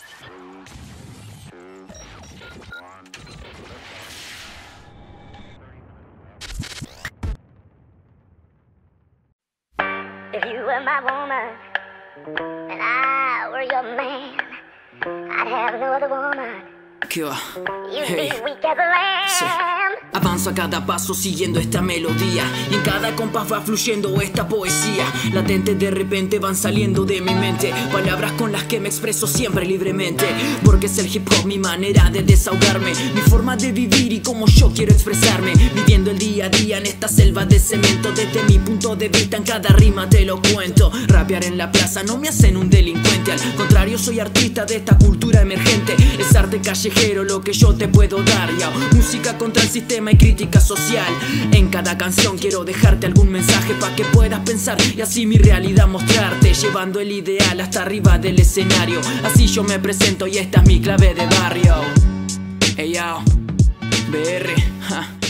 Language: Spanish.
If you were my woman and I were your man, I'd have no other woman. ¿Qué va? You'd Hey. be weak as a lamb. Sí. Avanzo a cada paso siguiendo esta melodía y en cada compás va fluyendo esta poesía. Latentes de repente van saliendo de mi mente, palabras con las que me expreso siempre libremente. Porque es el hip hop mi manera de desahogarme, mi forma de vivir y como yo quiero expresarme. Viviendo el día a día en esta selva de cemento, desde mi punto de vista en cada rima te lo cuento. Rapear en la plaza no me hacen un delincuente, al contrario soy artista de esta cultura emergente. Es arte callejero lo que yo te puedo dar, ya. Música contra el sistema y crítica social. En cada canción quiero dejarte algún mensaje pa' que puedas pensar y así mi realidad mostrarte, llevando el ideal hasta arriba del escenario. Así yo me presento y esta es mi clave de barrio. Hey yo, BR, ja.